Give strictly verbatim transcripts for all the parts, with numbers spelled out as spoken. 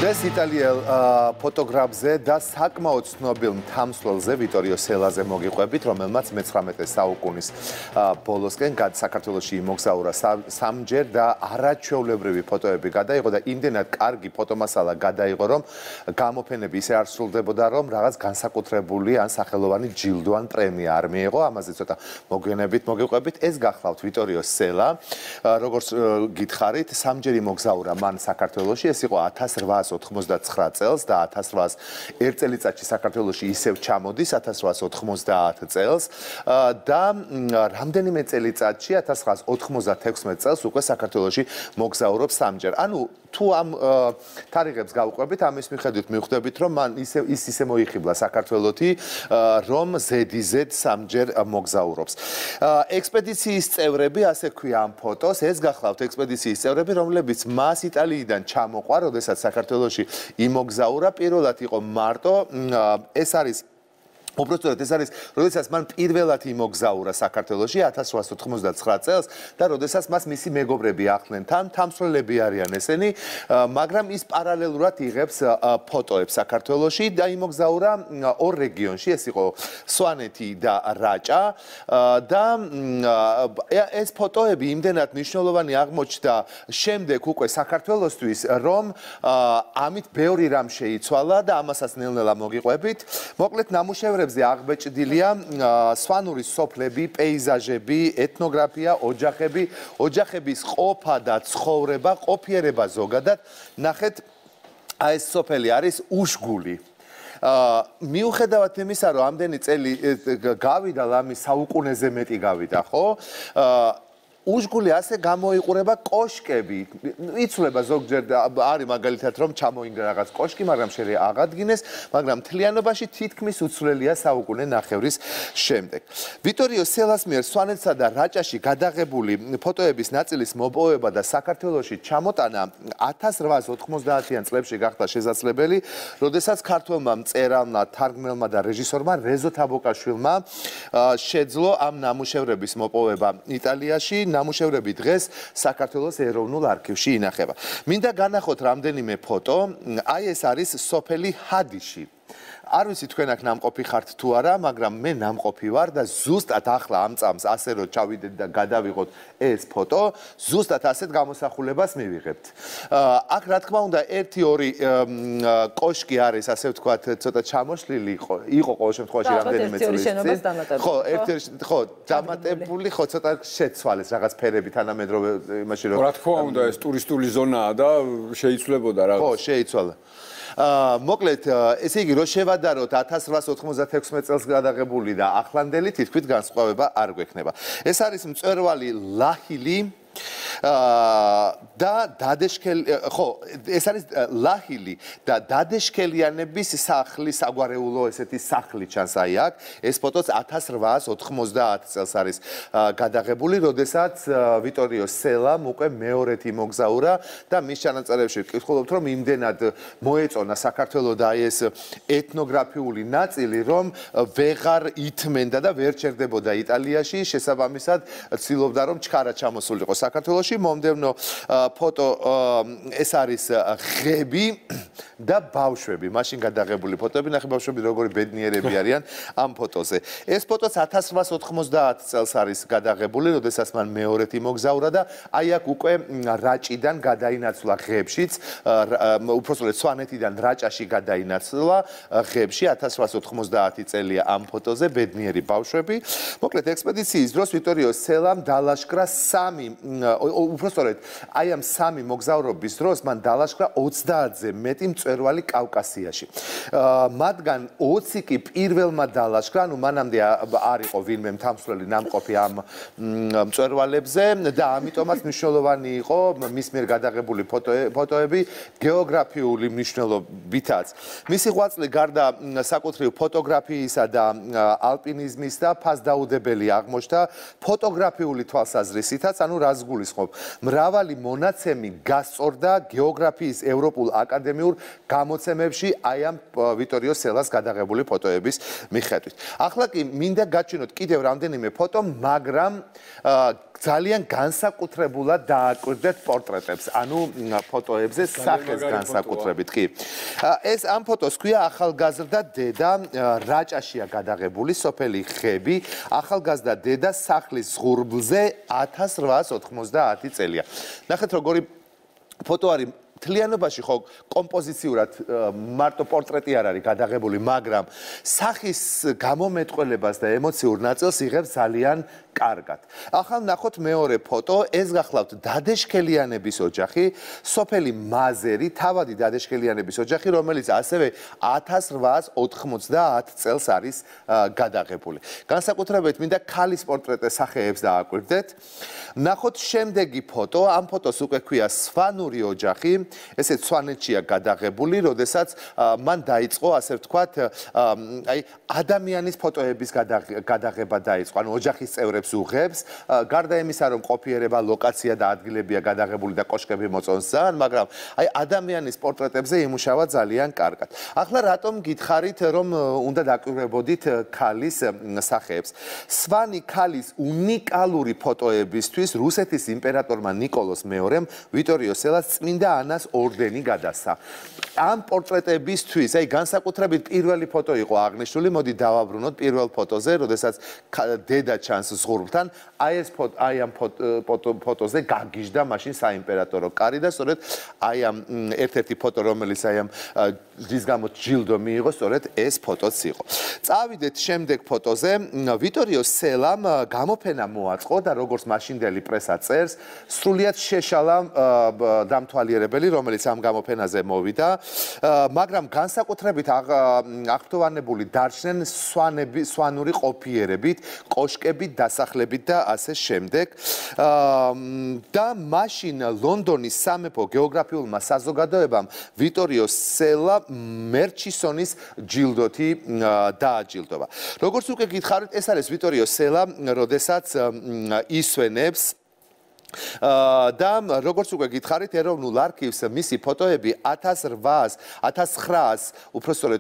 დღეს იტალიელ ფოტოგრაფზე და საკმაოდ ცნობილ მთამსვლელზე ვიტორიო სელაზე მოგიყვებით, რომელმაც მეცხრამეტე საუკუნის ბოლოსკენ საქართველოში იმოგზაურა სამჯერ და არაჩვეულებრივი ფოტოები გადაიღო და იმდენად კარგი ფოტომასალა გადაიღო, რომ გამოფენები ისე არ სრულდებოდა, რომ რაღაც განსაკუთრებული ან სახელოვანი ჯილდო ან პრემია არ მიიღო. ამაზე ცოტა მოგვიანებით მოგიყვებით. ეს გახლავთ ვიტორიო სელა, როგორც გითხარით, სამჯერ იმოგზაურა მან საქართველოში, ეს იყო ათას რვაას ოთხმოცდაცხრა წელს და ათას რვაას ერთ წელიწადში საქართველოში ისევ ჩამოდის ათას რვაას ოთხმოცდაათ წელს და რამდენიმე წელიწადში ათას რვაას ოთხმოცდათექვსმეტ წელს უკვე საქართველოში მოგზაურობს სამჯერ. ანუ თუ ამ თარიღებს გავუყვებით, ამის მიხედვით მივხვდებით, რომ მან ისე ის ისე მოიხიბლა საქართველოში, რომ ზედიზედ სამჯერ მოგზაურობს. ექსპედიციის წევრები, ასე ქვია ამ ფოტოს, ეს გახლავთ ექსპედიციის წევრები, რომლებიც მას იტალიიდან ჩამოყვა, როდესაც საქართველოში იმოგზაურა, პირველად იყო მარტო, ეს არის უბრალოდ ეს არის, როდესაც მან პირველად იმოგზაურა საქართველოში ათას რვაას ოთხმოცდაცხრა წელს და როდესაც მას მისი მეგობრები ახლენ თან, თამსვლელები არიან ესენი, მაგრამ ის პარალელურად იღებს ფოტოებს საქართველოში და იმოგზაურა ორ რეგიონში, ეს იყო სვანეთი და რაჭა და ეს ფოტოები იმდენად მნიშვნელოვანი აღმოჩნდა შემდეგ უკვე საქართველოსთვის, რომ ამით ბევრი რამ შეიცვალა და ამასაც ნელ-ნელა მოგიყვებით. მოკლედ ნამუშევრები აღბეჭდილია სვანური სოფლები, პეიზაჟები, ეთნოგრაფია, ოჯახები, ოჯახების ყოფა და ცხოვრება, ყოფიერება ზოგადად. ნახეთ, აი ეს სოფელი არის უშგული. მიუხედავად იმისა, რომ ამდენი წელი გავიდა, ლამი საუკუნეზე მეტი გავიდა, ხო? უშგული ასე გამოიყურება კოშკები. იცვლება ზოგჯერ არის მაგალითად რომ ჩამოინგრა რაღაც კოშკი, მაგრამ შეიძლება აღადგინეს, მაგრამ მთლიანობაში თითქმის უცვლელია საუკუნე ნახევრის შემდეგ. ვიტორიო სელას მიერ სვანეთსა და რაჭაში გადაღებული ფოტოების ნაწილის მოპოვება და საქართველოში ჩამოტანა ათას რვაას ოთხმოცდაათიან წლებში გახდა შესაძლებელი, როდესაც ქართველმა მწერალმა, თარგმნელმა და რეჟისორმა რეზო თაბოკაშვილმა შეძლო ამ ნამუშევრების მოპოვება იტალიაში. ნამუშევრები დღეს საქართველოს ეროვნულ არქივში ინახება. მინდა განახოთ რამდენიმე ფოტო. აი ეს არის სოფელი ჰადიში. არ ვიცი თქვენ აქ ნამყოფი ხართ თუ არა, მაგრამ მე ნამყოფი ვარ და ზუსტად ახლა ამ წამს ასე რომ ჩავიდეთ და გადავიღოთ ეს ფოტო, ზუსტად ასეთ გამოსახულებას მივიღებთ. აქ რა თქმა უნდა ერთი ორი კოშკი არის, ასე ვთქვათ, ცოტა ჩამოშლილი იყო, იყო ყოველ შემთხვევაში რამდენიმე წლის წინ. ხო, ერთი ხო, დამატებული, ხო, ცოტა შეცვალეს რაღაც ფერები თანამედროვე იმაში რომ. რა თქმა უნდა, ეს ტურისტული ზონაა და შეიცვლებოდა რაღაც. ხო, შეიცვალა. მოკლედ, ესე იგი, რო შევადაროთ ათას რვაას ოთხმოცდათექვსმეტ წელს გადაღებული და ახლანდელი, თითქმით განსხვავება არ გვექნება. ეს არის მწვერვალი ლაჰილი და დადეშკელი, ხო, ეს არის ლაჰილი და დადეშკელიანების სახლი, საგვარეულო ესეთი სახლი ჩანს აი აქ. ეს ფოტოც ათას რვაას ოთხმოცდაათ წელს არის გადაღებული, როდესაც ვიტორიო სელამ უკვე მეორედ იმოგზაურა და მის ჩანაწერებში ვკითხულობთ, რომ იმდენად მოეწონა საქართველოს და აი ეს ეთნოგრაფიული ნაწილი, რომ ვეღარ ითმენდა და ვერ ჩერდებოდა იტალიაში, შესაბამისად ცდილობდა, რომ ჩქარა ჩამოსულიყო საქართველოში. მომდევნო ფოტო ეს არის ღები და ბავშვები. მაშინ გადაღებული ფოტოები, ნახე ბავშვები როგორი ბედნიერები არიან ამ ფოტოზე. ეს ფოტოც ათას რვაას ოთხმოცდაათ წელს არის გადაღებული, როდესაც მან მეორედ იმოგზაურა და აი აქ უკვე რაჭიდან გადაინაცვლა ღებშიც, უпроსტოდ სვანეთიდან რაჭაში გადაინაცვლა ღებში, ათას რვაას ოთხმოცდაათი წელია ამ ფოტოზე, ბედნიერი ბავშვები. მოკლედ ექსპედიციის დროს ვიტორიო სელამ დალაშქრა სამი უпроსტოდ აი ამ სამი მოგზაურობის დროს მან დალაშქრა ოცდაათზე მეტი მწვერვალი კავკასიაში. მათგან ოცი კი პირველმა დალაშქრა, ანუ მანამდე არ იყო ვინმე მთამსვლელი ნამყოფი ამ მწვერვალებზე და ამიტომაც მნიშვნელოვანი იყო მის მიერ გადაღებული ფოტოები გეოგრაფიული მნიშვნელობითაც. მისი ღვაწლი გარდა საკუთრივ ფოტოგრაფიისა და ალპინიზმის და ფასდაუდებელი აღმოჩნდა ფოტოგრაფიული თვალსაზრისითაც, ანუ რას გულისხმობ? მრავალი მონაცემი გასწორდა გეოგრაფიის ევროპულ აკადემიურ გამოცემებში აი ამ ვიტორიო სელას გადაღებული ფოტოების მიხედვით. ახლა კი მინდა გაჩვენოთ კიდევ რამდენიმე ფოტო, მაგრამ ძალიან განსაკუთრებულად დააკვირდეთ პორტრეტებს, ანუ ფოტოებზე სახეს განსაკუთრებით კი. ეს ამ ფოტოს ქვია ახალგაზრდა დედა რაჭაშია გადაღებული სოფელი ხები, ახალგაზრდა დედა სახლის ზღურბლზე ათას რვაას ოთხმოცდაათი წელია. ნახეთ როგორი ფოტო არის მთლიანობაში ხო კომპოზიციურად მარტო პორტრეტი არ არის გადაღებული, მაგრამ სახის გამომეტყველებას და ემოციურ ნაწილს იღებს ძალიან კარგად. ახლა ნახოთ მეორე ფოტო, ეს გახლავთ დადეშქელიანების ოჯახი, სოფელი მაზერი, თავადი დადეშქელიანების ოჯახი, რომელიც ასევე ათას რვაას ოთხმოცდაათ წელს არის გადაღებული. განსაკუთრებით მინდა ქალის პორტრეტის სახეებს დააკვირდეთ. ნახოთ შემდეგი ფოტო, ამ ფოტოს უკვე ქვია სვანური ოჯახი, ესეც სვანეთშია გადაღებული, როდესაც მან დაიწყო, ასე ვთქვათ, აი ადამიანის ფოტოების გადაღება დაიწყო, ანუ ოჯახის წევრებს უღებს, გარდა იმისა, რომ ყოფიერება, ლოკაცია და ადგილებია გადაღებული და კოშკები მოწონს ძალიან, მაგრამ აი ადამიანის პორტრეტებზე იმუშავა ძალიან კარგად. ახლა რატომ გითხარით, რომ უნდა დაკვირვებოდით ქალის სახეებს? სვანი ქალის უნიკალური ფოტოებისთვის რუსეთის იმპერატორმა ნიკოლოზ მეორემ ვიტორიო სელას წმინდა ანას ორდენი გადასცა. ამ პორტრეტებისთვის, აი განსაკუთრებით პირველი ფოტო იყო აღნიშნული, მოდი დავაბრუნოთ პირველ ფოტოზე, როდესაც დედა ჩანს ზღურბლთან, აი ეს ფოტო, აი ამ ფოტოზე გაგიჟდა მაშინ საიმპერატორო კარი და სწორედ აი ამ ერთ-ერთი ფოტო, რომელიც აი ამ რის გამო ჯილდო მიიღო, სწორედ ეს ფოტოც იყო. წავიდეთ შემდეგ ფოტოზე, ვიტორიო სელამ გამოფენა მოაწყო და როგორც მაშინდელი პრესა წერს, სრულიად შეშალა დამთვალიერებელი, რომელიც ამ გამოფენაზე მოვიდა, მაგრამ განსაკუთრებით აღფრთოვანებული დარჩნენ სვანები, სვანური ყოფიერებით, კოშკებით, დასახლებით და ასე შემდეგ. და მაშინ ლონდონის სამეფო გეოგრაფიულმა საზოგადოებამ ვიტორიო სელა მერჩისონის ჯილდოთი დააჯილდოვა. როგორც უკვე გითხარით, ეს არის ვიტორიო სელა, როდესაც ისვენებს და როგორც უკვე გითხარით, ეროვნულ არქივს მისი ფოტოები ათას რვაას ათას ცხრაას უпроსტորეთ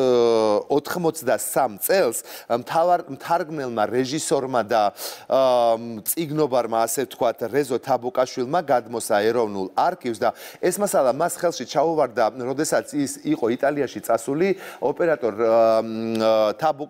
ოთხმოცდასამ წელს მთავარ მთარგმნელმა რეჟისორმა და წიგნობარმა, ასე ვთქვათ, რეზო თაბუკაშვილმა გადმოსა ეროვნულ არქივს და ეს მასალა მას ხელში ჩაუვარდა, როდესაც ის იყო იტალიაში წასული ოპერატორ თაბუკ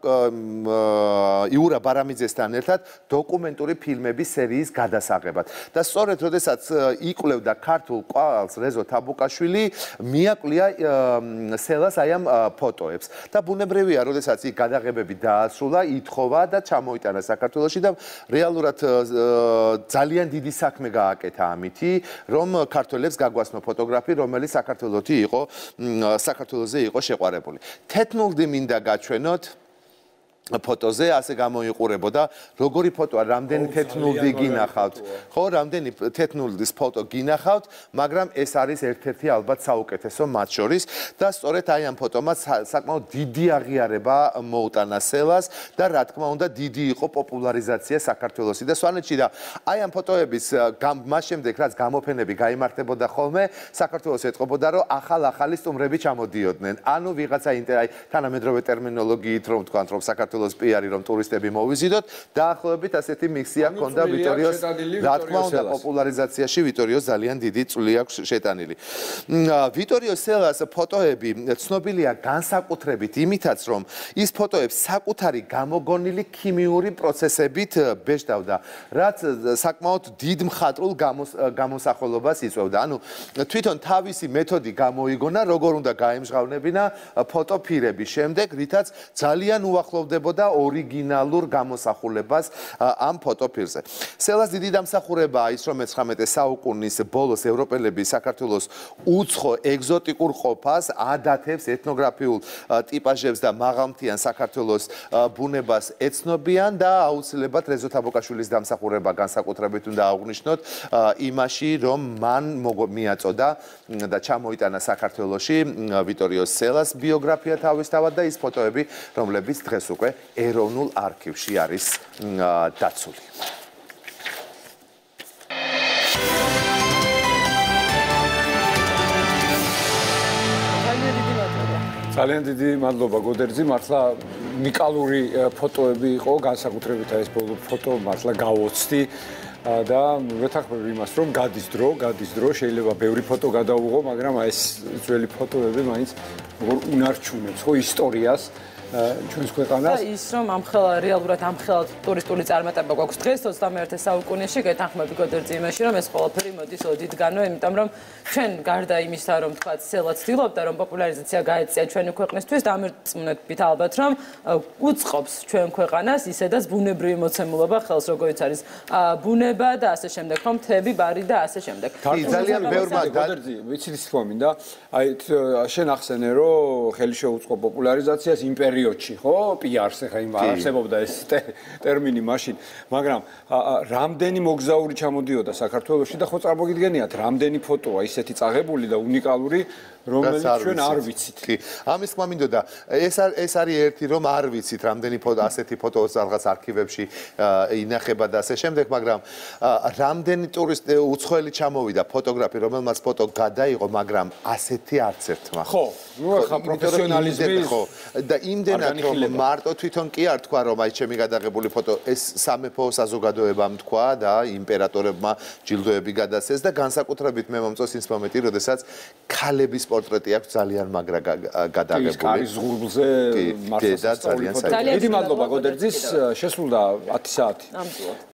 იურა ბარამიძესთან ერთად დოკუმენტური ფილმების სერიის გადასაღებად. და სწორედ როდესაც იკვლევდა ქართულ ყვავილს რეზო თაბუკაშვილი, მიაკვლია სელას აი ამ ფოტოებს. და ბუნებრივია, როდესაც იქ გადაღებები დაასრულა, ითხოვა და ჩამოიტანა საქართველოში და რეალურად ძალიან დიდი საქმე გააკეთა ამითი, რომ ქართველებს გაგვასწრო ფოტოგრაფი, რომელიც საქართველოში იყო, საქართველოზე იყო შეყვარებული. თეთნულდი მინდა გაჩვენოთ ფოტოზე ასე გამოიყურებოდა, როგორი ფოტოა, რამდენი თეთნულდი გინახავთ. ხო, რამდენი თეთნულდის ფოტო გინახავთ, მაგრამ ეს არის ერთ-ერთი ალბათ საუკეთესო მათ შორის და სწორედ აი ამ ფოტომა საკმაოდ დიდი აღიარება მოუტანა სელას და რა თქმა უნდა, დიდი იყო პოპულარიზაცია საქართველოსი და სვანეთში და აი ამ ფოტოების მას შემდეგ, რაც გამოფენები გაიმართებოდა ხოლმე, საქართველოს ეტყობოდა, რომ ახალ-ახალი სტუმრები ჩამოდიოდნენ. ანუ ვიღაცა აი თანამედროვე ტერმინოლოგიით რომ თქვა, რომ საქართველოს პიარი რომ ტურისტები მოვიზიდოთ, დაახლოებით ასეთი მიქსია ჰქონდა ვიტორიოს, რა თქმა უნდა, პოპულარიზაციაში ვიტორიოს ძალიან დიდი წვლილი აქვს შეტანილი. ვიტორიო სელას ფოტოები ცნობილია განსაკუთრებით იმითაც, რომ ის ფოტოებს საკუთარი გამოგონილი ქიმიური პროცესებით ბეჭდავდა, რაც საკმაოდ დიდ მხატვრულ გამოსახულობას იწვევდა. ანუ თვითონ თავისი მეთოდი გამოიგონა, როგორ უნდა გაემჟღავნებინა ფოტოფირების შემდეგ, რითაც ძალიან უახლოვდება და ორიგინალურ გამოსახულებას ამ ფოტოფილზე. სელას დიდი დამსახურებაა ის, რომ მეცხრამეტე საუკუნის ბოლოს ევროპელები საქართველოს უცხო ეგზოტიკურ ყოფას, ადათებს, ეთნოგრაფიულ ტიპაჟებს და მაღალმთიან საქართველოს ბუნებას ეცნობიან და აუცილებლად რეზო თაბუკაშვილის დამსახურება განსაკუთრებით უნდა აღვნიშნოთ იმაში, რომ მან მიაწოდა და ჩამოიტანა საქართველოში ვიტორიო სელას ბიოგრაფია თავისთავად და ის ფოტოები, რომლებიც დღეს უკვე ეროვნულ არქივში არის დაცული. ძალიან დიდი მადლობა გოდერძი, მართლა უნიკალური ფოტოები იყო, განსაკუთრებით ეს ბოლო ფოტო მართლა გავოცდი და ვეთანხმები იმას, რომ გადის დრო, გადის დრო, შეიძლება ბევრი ფოტო გადავუღო, მაგრამ ეს ძველი ფოტოები მაინც როგორ უნარჩუნებს ხო ისტორიას ჩვენს ქვეყანას. და ის რომ ამხელა რეალურად ამხელა ტურისტული წარმატება გვაქვს დღეს ოცდამეერთე საუკუნეში, გეთანხმები გოდერძი იმაში, რომ ეს ყველაფერი მოდის ოდითგანვე, იმიტომ რომ ჩვენ გარდა იმისა, რომ თქვა სელა ცდილობდა, რომ პოპულარიზაცია გაეწია ჩვენი ქვეყნისთვის, დამერწმუნებით ალბათ, რომ უწყობს ჩვენ ქვეყანას ისედაც ბუნებრივი მოცემულობა ხელს, როგორც არის ბუნება და ასე შემდეგ, რომ მთები, ბარი და ასე შემდეგ. ძალიან ბევრმა გოდერძი, ვიცით ის თქვა მინდა, აი შენ ახსენე, რომ ხელი შეუწყო პოპულარიზაციას იმპერიოდში, ხო? პი-არს ახლა იმ არსებობდა ეს ტერმინი მაშინ, მაგრამ რამდენი მოგზაური ჩამოდიოდა საქართველოში და ხო წარმოგიდგენიათ, რამდენი ფოტოა ისეთი წაღებული და უნიკალური, რომელიც ჩვენ არ ვიცით. კი. ამის თქმა მინდოდა, ეს ეს არის ერთი რომ არ ვიცით, რამდენი ფოტო ასეთი ფოტო რაღაც არქივებში ინახება და ასე შემდეგ, მაგრამ რამდენი ტურისტი უცხოელი ჩამოვიდა, ფოტოგრაფი, რომელმაც ფოტო გადაიღო, მაგრამ ასეთი არც ერთმა. ხო, ნუ ახლა პროფესიონალიზმი ხო და იმდენად რომ მარტო თვითონ კი არ თქვა რომ აი ჩემი გადაღებული ფოტო ეს სამეფო საზოგადოებამ თქვა და იმპერატორებმა ჯილდოები გადასცეს და განსაკუთრებით მე მომწონს ის მომენტი, როდესაც ქალების პორტრეტი აქვს ძალიან მაგრა გადაღებული. ის კარის ზღურბლზე მართლა ძალიან საინტერესო. დიდი მადლობა გოდერძის, შესრულდა ათი საათი.